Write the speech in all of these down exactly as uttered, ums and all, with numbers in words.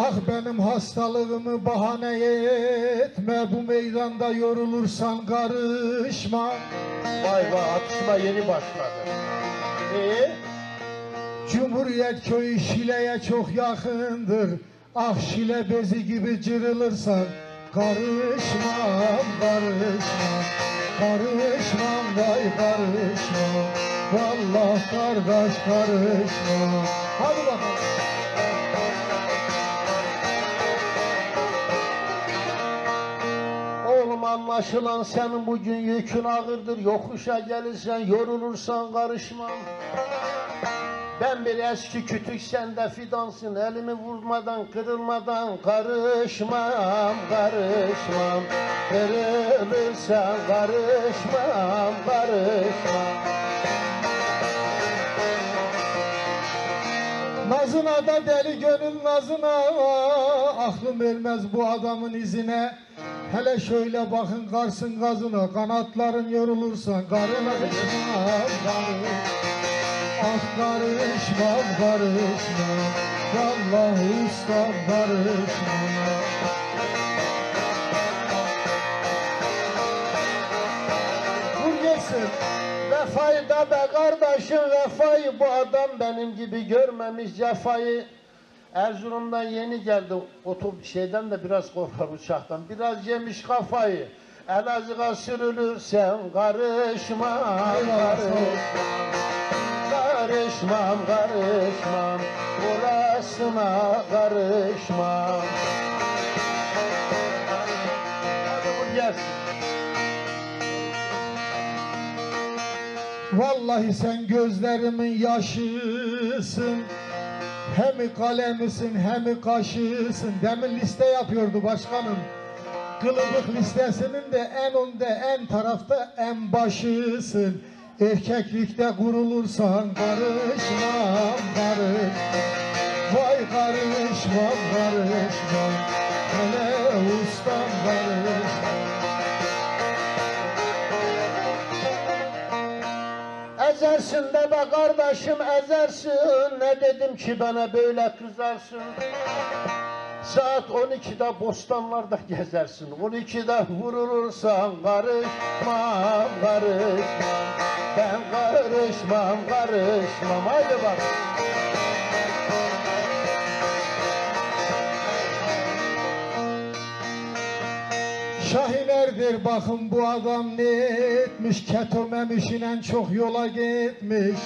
Ah benim hastalığımı bahane etme, bu meydanda yorulursan karışma. Vay vay, atışma yeni başladı. Ee? Cumhuriyet köyü Şile'ye çok yakındır. Ah Şile bezi gibi cırılırsan karışmam, karışmam, karışmam, vay karışmam. Vallahi kardeş karışmam. Hadi bakalım. Oğlum anlaşılan senin bugün yükün ağırdır. Yokuşa gelirsen, yorulursan karışmam. Ben bir eski kütük, sen de fidansın. Elimi vurmadan, kırılmadan karışmam, karışmam. Kırılırsan karışmam, karışmam. Nazına da deli gönül nazına, aklım ermez bu adamın izine. Hele şöyle bakın karsın gazına, kanatların yorulursan karışmam, karışmam. Ah karışmam, karışmam, vallahi ustam karışmam. Vur gelsin. Vefayı da be kardeşim, vefayı bu adam benim gibi görmemiş cefayı. Erzurum'dan yeni geldi, otobüs şeyden de biraz korkar, uçaktan. Biraz yemiş kafayı. Elazığ'a sürülürsen karışmam, karışmam. Karışmam, karışmam, orasına karışmam. Hadi vur gelsin. Vallahi sen gözlerimin yaşısın. Hem kalemisin hem kaşısın. Demin liste yapıyordu başkanım. Kılıbık listesinin de en önde, en tarafta, en başısın. Erkeklikte gurulursan karışmam, karışmam. Vay karışmam, karışmam. Hele ustam karışmam. Ezersin de be kardeşim, ezersin. Ne dedim ki bana böyle kızarsın? Saat on ikide bostanlarda gezersin. on ikide vurulursan karışmam, karışmam. Ben karışmam, karışmam. Haydi bak. Şahinerdir bakın bu adam ne etmiş, Ketomemiş'in en çok yola gitmiş.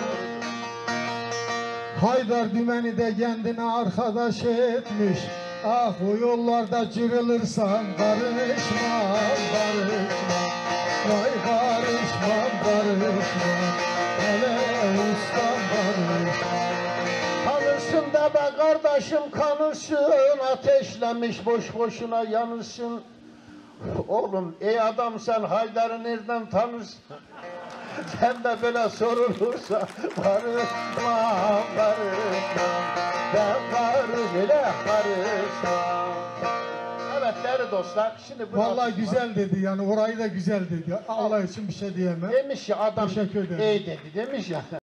Haydar Dümeni de kendine arkadaş etmiş. Ah o yollarda cırılırsan karışmam, karışmam. Vay karışmam, karışmam. Hele ustam karışmam. Kanırsın da be kardeşim, kanırsın. Ateşlemiş boş boşuna yanırsın. Oğlum ey adam, sen Haydar'ı nereden tanırsın? Sen de böyle sorulursa karışmam, karışmam. Ben karış ile karışmam. Evet değerli dostlar, şimdi bu Vallahi güzel dedi yani, orayı da güzel dedi. Allah için bir şey diyemem. demiş ya adam, Teşekkür ederim. ey dedi demiş ya.